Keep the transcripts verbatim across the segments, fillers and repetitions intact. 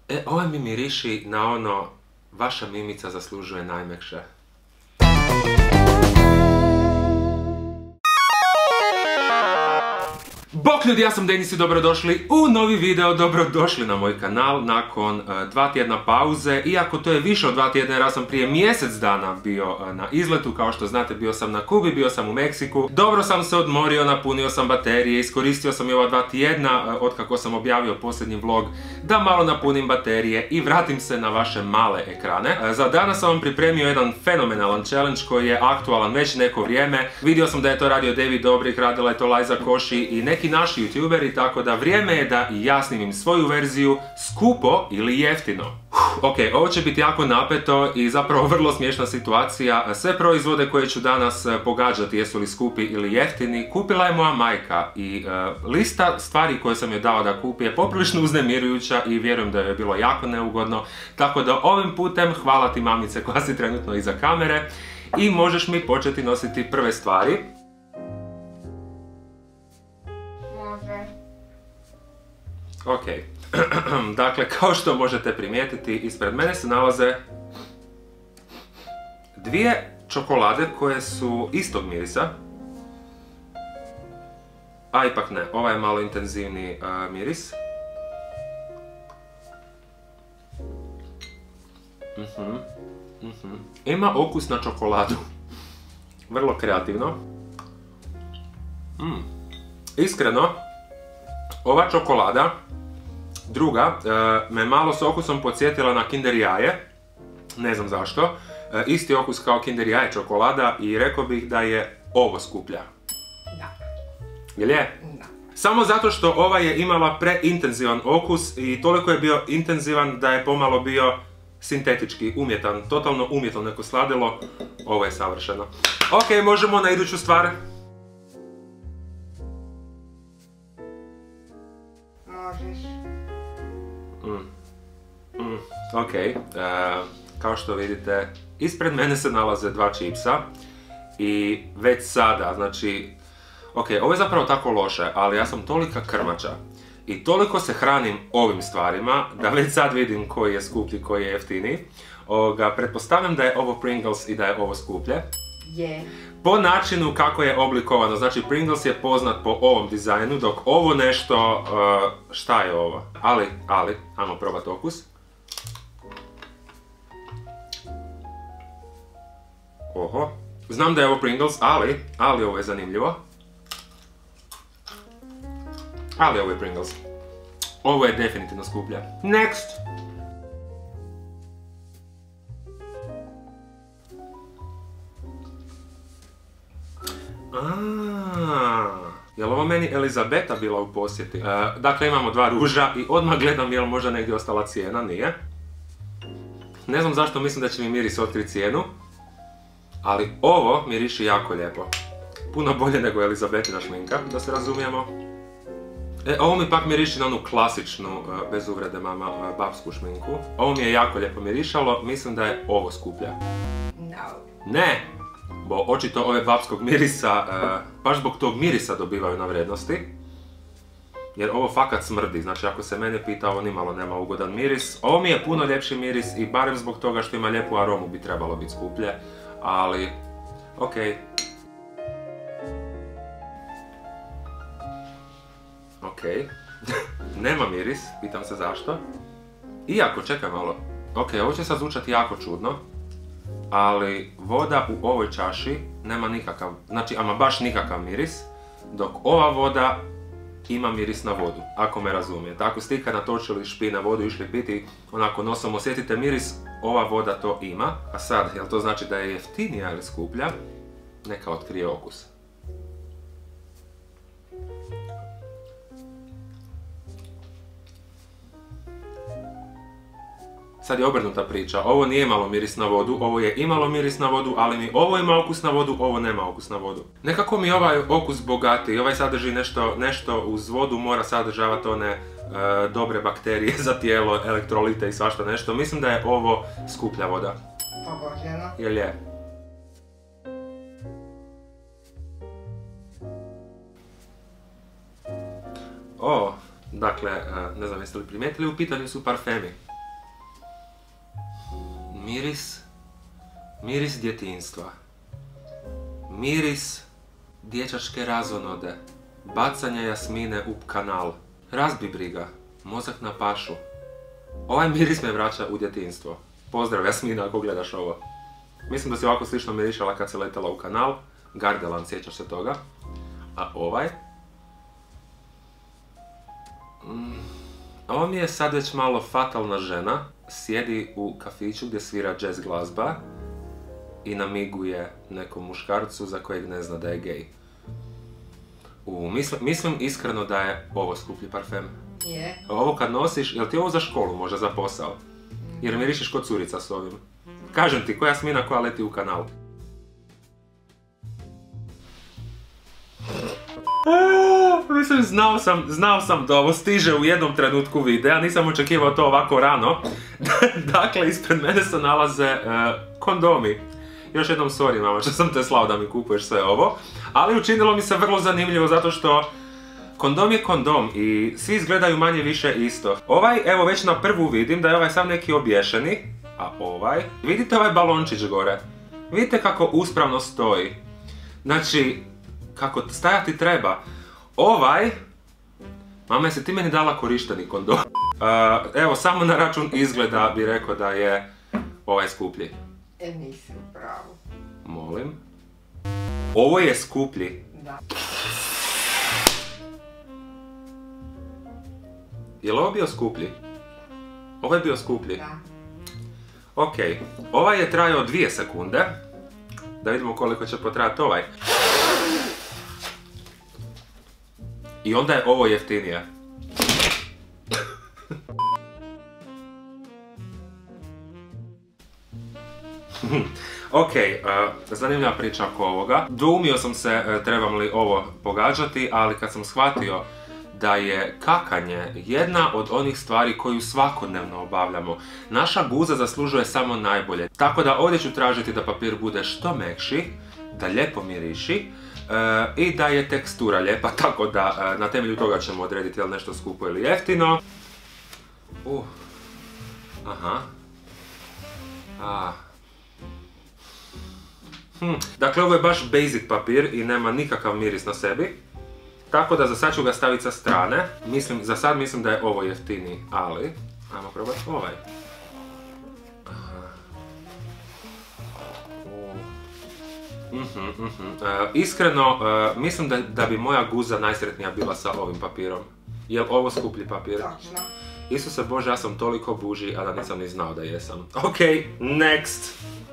E, ovo mi miriši na ono, vaša mimica zaslužuje najmekše. Bok ljudi, ja sam Denis i dobrodošli u novi video, dobrodošli na moj kanal nakon uh, dva tjedna pauze. Iako to je više od dva tjedna jer ja sam prije mjesec dana bio uh, na izletu, kao što znate bio sam na Kubi, bio sam u Meksiku. Dobro sam se odmorio, napunio sam baterije, iskoristio sam i ova dva tjedna uh, otkako sam objavio posljednji vlog da malo napunim baterije i vratim se na vaše male ekrane. Uh, za danas sam vam pripremio jedan fenomenalan challenge koji je aktualan već neko vrijeme. Vidio sam da je to radio David Dobrik, radila je to Liza Koshi i neki naši youtuberi, tako da vrijeme je da i ja snimim svoju verziju skupo ili jeftino. Ok, ovo će biti jako napeto i zapravo vrlo smiješna situacija. Sve proizvode koje ću danas pogađati jesu li skupi ili jeftini kupila je moja majka i uh, lista stvari koje sam joj dao da kupi je poprilično uznemirujuća i vjerujem da joj je bilo jako neugodno. Tako da ovim putem hvala ti mamice koja si trenutno iza kamere i možeš mi početi nositi prve stvari. Ok, dakle kao što možete primijetiti ispred mene se nalaze dvije čokolade koje su istog mirisa, a ipak ne, ova je malo intenzivniji uh, miris. Uh-huh. Uh-huh. Ima okus na čokoladu, vrlo kreativno. Mm. Iskreno, ova čokolada druga e, me malo s okusom podsjetila na Kinder jaje, ne znam zašto, e, isti okus kao Kinder jaje čokolada i rekao bih da je ovo skuplja. Da. Jel je? Da. Samo zato što ova je imala preintenzivan okus i toliko je bio intenzivan da je pomalo bio sintetički, umjetan, totalno umjetno neko sladilo. Ovo je savršeno. Ok, možemo na iduću stvar. Možeš. Mm. Mm. Ok, uh, kao što vidite, ispred mene se nalaze dva čipsa i već sada, znači, ok, ovo je zapravo tako loše, ali ja sam tolika krmača i toliko se hranim ovim stvarima da već sad vidim koji je skuplji, koji je jeftiniji. Ovoga, pretpostavljam da je ovo Pringles i da je ovo skuplje. Je. Po načinu kako je oblikovano, znači Pringles je poznat po ovom dizajnu, dok ovo nešto, uh, šta je ovo? Ali, ali, ajmo probati okus. Oho, znam da je ovo Pringles, ali, ali ovo je zanimljivo. Ali ovo je Pringles. Ovo je definitivno skuplje. Next! Aaaa, je li ovo meni Elizabeta bila u posjeti? E, dakle, imamo dva ruža i odmah gledam je li možda negdje ostala cijena, nije. Ne znam zašto mislim da će mi miris otkriti cijenu, ali ovo miriši jako lijepo. Puno bolje nego Elizabetina šminka, da se razumijemo. E, ovo mi pak miriši na onu klasičnu, bez uvrede mama, babsku šminku. Ovo mi je jako lijepo mirišalo, mislim da je ovo skuplje. No. Ne! Bo očito ove babskog mirisa, e, baš zbog tog mirisa dobivaju na vrijednosti. Jer ovo fakat smrdi, znači ako se mene pita, ovo nimalo nema ugodan miris. Ovo mi je puno ljepši miris i barem zbog toga što ima lijepu aromu bi trebalo biti skuplje. Ali, okej. Okej. Nema miris, pitam se zašto. Iako, čekaj malo. Okej, ovo će sad zvučati jako čudno. Ali voda u ovoj čaši nema nikakav, znači ama baš nikakav miris, dok ova voda ima miris na vodu, ako me razumijete. Ako ste ikad natočili špine vodu i išli piti, onako nosom osjetite miris, ova voda to ima. A sad, jel to znači da je jeftinija ili skuplja? Neka otkrije okus. Sad je obrnuta priča, ovo nije imalo miris na vodu, ovo je imalo miris na vodu, ali mi ovo ima okus na vodu, ovo nema okus na vodu. Nekako mi ovaj okus bogati, ovaj sadrži nešto, nešto uz vodu, mora sadržavati one e, dobre bakterije za tijelo, elektrolite i svašta nešto. Mislim da je ovo skuplja voda. Pogođeno. Jel je? O, dakle, ne znam jeste li primijetili, u pitanju su parfemi. Miris, miris djetinjstva. Miris dječačke razonode. Bacanja Jasmine u kanal. Razbi briga, mozak na pašu. Ovaj miris me vraća u djetinjstvo. Pozdrav Jasmina ako gledaš ovo. Mislim da si ovako slično mirišala kad se letela u kanal. Gardelan, sjećaš se toga. A ovaj? Mm. Ovo mi je sad već malo fatalna žena. Sjedi u kafiću gdje svira jazz glazba i namiguje nekom muškarcu za kojeg ne zna da je gej. U, mislim, mislim iskreno da je ovo skuplji parfem. Je. Ovo kad nosiš, jel ti ovo za školu, možda za posao? Jer mirišiš kod curica s ovim. Kažem ti, koja Jasmina koja leti u kanal. O, mislim, znao sam, znao sam da ovo stiže u jednom trenutku videa, nisam očekivao to ovako rano. Dakle, ispred mene se nalaze uh, kondomi. Još jednom sorry mama što sam te slao da mi kupuješ sve ovo, ali učinilo mi se vrlo zanimljivo zato što kondom je kondom i svi izgledaju manje više isto. Ovaj, evo već na prvu vidim da je ovaj sam neki obješeni, a ovaj, vidite ovaj balončić gore? Vidite kako uspravno stoji. Znači, kako stajati treba. Ovaj, mama, jesi ti meni dala korišteni kondom? Uh, evo, samo na račun izgleda bi rekao da je ovaj skuplji. E, nisi u pravu. Molim. Ovo je skuplji. Da. Je li ovo bio skuplji? Ovo je bio skuplji? Da. Ok, ovaj je trajao dvije sekunde. Da vidimo koliko će potrajati ovaj. I onda je ovo jeftinije. Ok, uh, zanimljiva priča oko ovoga. Dvoumio sam se uh, trebam li ovo pogađati, ali kad sam shvatio da je kakanje jedna od onih stvari koju svakodnevno obavljamo, naša guza zaslužuje samo najbolje. Tako da ovdje ću tražiti da papir bude što mekši, da lijepo miriši uh, i da je tekstura lijepa, tako da uh, na temelju toga ćemo odrediti je li nešto skupo ili jeftino. Uh. Aha. Ah. Hm. Dakle, ovo je baš basic papir i nema nikakav miris na sebi. Tako da za sad ću ga staviti sa strane. Mislim, za sad mislim da je ovo jeftiniji, ali ajmo probati ovaj. Uh-huh, uh-huh. Uh, iskreno, uh, mislim da, da bi moja guza najsretnija bila sa ovim papirom. Jel ovo skuplji papir? Točno. Isuse Bože, ja sam toliko buži, a da nisam ni znao da jesam. Ok, next!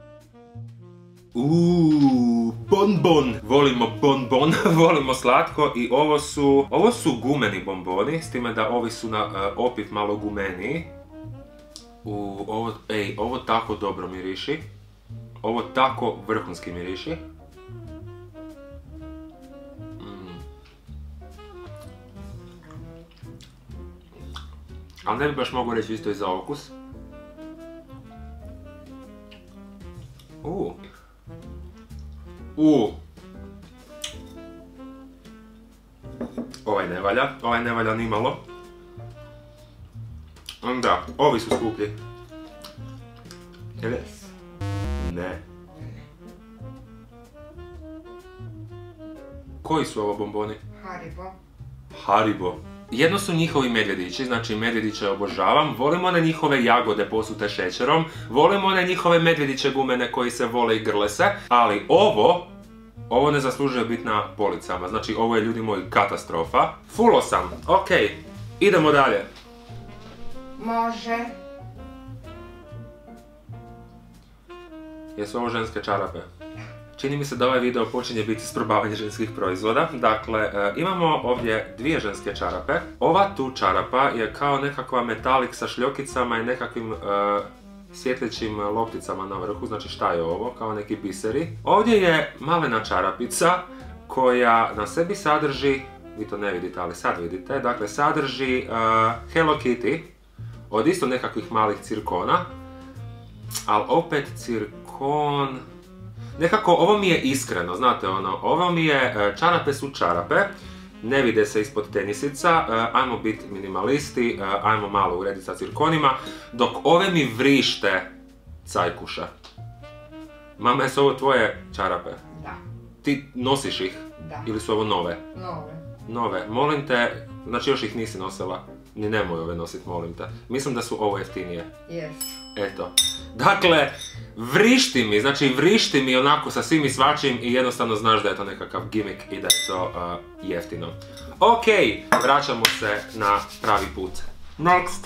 Uuu, bonbon! Volimo bonbon, volimo slatko i ovo su... Ovo su gumeni bonboni, s time da ovi su na uh, opit malo gumeniji. Uuu, ovo, ej, ovo tako dobro miriši. Ovo tako vrhunski miriši. Mm. Ali ne bi baš mogu reći isto i za okus. Uuu. Uuu. Ovaj ne valja, ovaj ne valja nimalo. Da, ovi su skuplji. Ili? Ne. Koji su ovo bomboni? Haribo. Haribo. Jedno su njihovi medvjedići, znači medvjediće obožavam, volim one njihove jagode posute šećerom, volim one njihove medvjediće gumene koji se vole i grle se, ali ovo, ovo ne zaslužuje biti na policama, znači ovo je, ljudi moji, katastrofa. Fulo sam, ok, idemo dalje. Može. Jesu ovo ženske čarape? Čini mi se da ovaj video počinje biti isprobavanje ženskih proizvoda. Dakle, imamo ovdje dvije ženske čarape. Ova tu čarapa je kao nekakva metalik sa šljokicama i nekakvim uh, svjetlećim lopticama na vrhu. Znači šta je ovo? Kao neki biseri. Ovdje je malena čarapica koja na sebi sadrži, vi to ne vidite, ali sad vidite, dakle sadrži uh, Hello Kitty od isto nekakvih malih cirkona. Ali opet cirkon... Nekako, ovo mi je iskreno, znate ono, ovo mi je, čarape su čarape, ne vide se ispod tenisica, ajmo biti minimalisti, ajmo malo urediti sa cirkonima, dok ove mi vrište cajkuša. Mama, jesu ovo tvoje čarape? Da. Ti nosiš ih? Da. Ili su ovo nove? Nove. Nove. Molim te, znači još ih nisi nosila. Ni nemoj ove nosit, molim te. Mislim da su ovo jeftinije. Jesu. Eto. Dakle, vrišti mi, znači vrišti mi onako sa svim i svačim i jednostavno znaš da je to nekakav gimmick i da je to uh, jeftino. Ok, vraćamo se na pravi put. Next!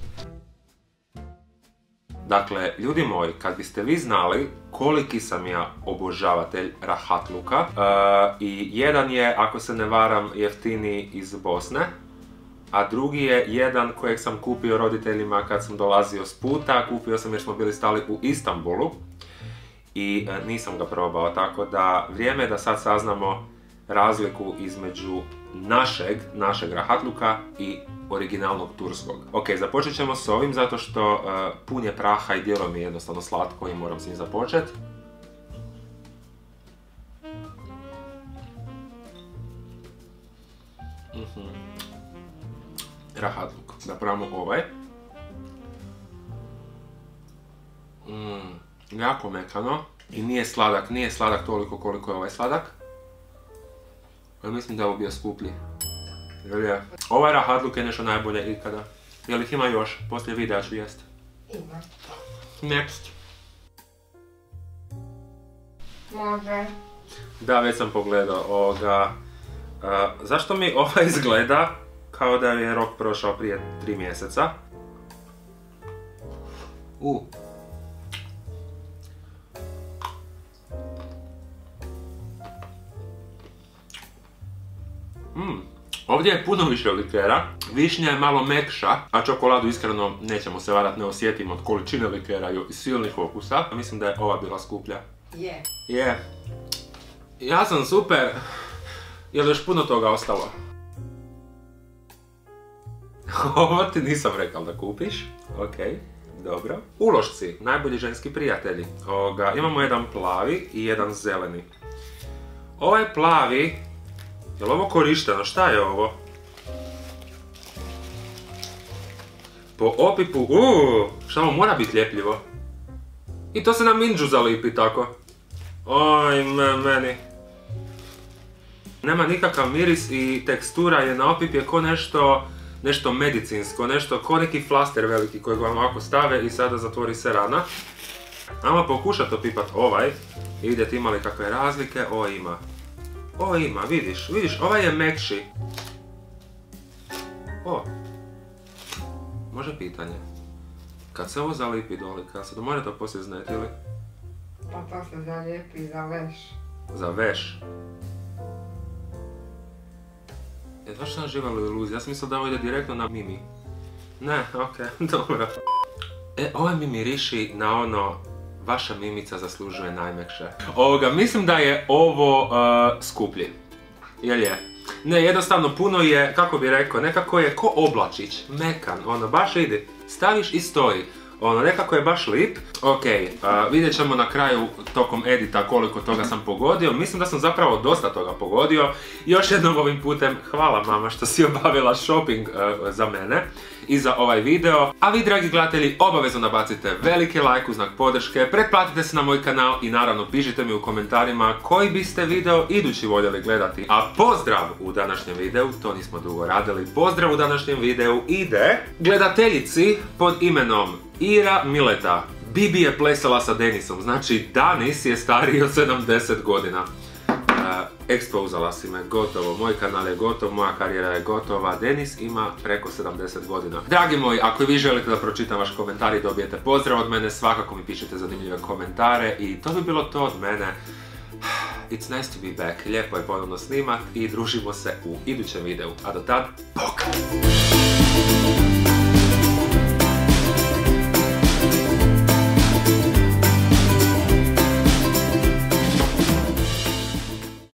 Dakle, ljudi moji, kad biste vi znali koliki sam ja obožavatelj rahatluka, uh, i jedan je, ako se ne varam, jeftiniji iz Bosne, a drugi je jedan kojeg sam kupio roditeljima kad sam dolazio s puta, kupio sam jer smo bili stali u Istanbulu i uh, nisam ga probao, tako da vrijeme je da sad saznamo razliku između našeg, našeg rahatluka i originalnog turskog. Ok, započet ćemo s ovim zato što uh, pun je praha i djelo mi je jednostavno slatko i moram s njim započet. Mm-hmm. Rahatluk. Da probamo ovaj. Mm, jako mekano. I nije sladak, nije sladak toliko koliko je ovaj sladak. Ali mislim da je ovo bio skuplji. Jel je? Ovaj rahatluk je nešto najbolje ikada. Jel ih ima još? Poslije videa ću jest. Ima. Next. Može. Da, već sam pogledao ovoga. Uh, zašto mi ovaj izgleda kao da je rok prošao prije tri mjeseca? Uh. Mm. Ovdje je puno više likera, višnja je malo mekša, a čokoladu iskreno nećemo se varat, ne osjetimo od količine likera i silnih okusa. Mislim da je ova bila skuplja. Je. Je. Ja sam super. Je li još puno toga ostalo? Ovo ti nisam rekao da kupiš. Ok, dobro. Ulošci, najbolji ženski prijatelji. Ovoga, imamo jedan plavi i jedan zeleni. Ovaj plavi, je li ovo korišteno? Šta je ovo? Po opipu, uuu, šta ovo mora biti ljepljivo? I to se na minđu zalipi tako. Oj, me, meni. Nema nikakav miris i tekstura je na opip je ko nešto, nešto medicinsko, nešto ko neki flaster veliki kojeg vam ovako stave i sada zatvori se rana. Ajmo pokušati opipat ovaj i vidjeti ima li kakve razlike. O, ima. O, ima, vidiš, vidiš, ovaj je mekši. O. Može pitanje. Kad se ovo zalipi doli, kad se to može to poslije zneti ili? Pa to se zalijepi za veš. Za veš. Ja zašto sam živjela u iluziji? Ja sam mislila da ovo ide direktno na Mimi. Ne, okej, dobro. E, ovaj mi miriši na ono, vaša mimica zaslužuje najmekše. Ovoga, mislim da je ovo uh, skuplji. Jel je? Ne, jednostavno puno je, kako bi rekao, nekako je ko oblačić, mekan, ono, baš ide, staviš i stoji. Ono, nekako je baš lip. Ok, uh, vidjet ćemo na kraju tokom edita koliko toga sam pogodio. Mislim da sam zapravo dosta toga pogodio. Još jednom ovim putem hvala mama što si obavila shopping uh, za mene i za ovaj video. A vi, dragi gledatelji, obavezno nabacite veliki like u znak podrške, pretplatite se na moj kanal i naravno pišite mi u komentarima koji biste video idući voljeli gledati. A pozdrav u današnjem videu, to nismo dugo radili, pozdrav u današnjem videu ide gledateljici pod imenom Ira Mileta. Bibi je plesala sa Denisom, znači Danis je stariji od sedamdeset godina. Ekspozala si me, gotovo, moj kanal je gotov, moja karijera je gotova, Denis ima preko sedamdeset godina. Dragi moji, ako i vi želite da pročitam vaš komentar i dobijete pozdrav od mene, svakako mi pišete zanimljive komentare i to bi bilo to od mene. It's nice to be back, lijepo je ponovno snimat i družimo se u idućem videu, a do tad, bok!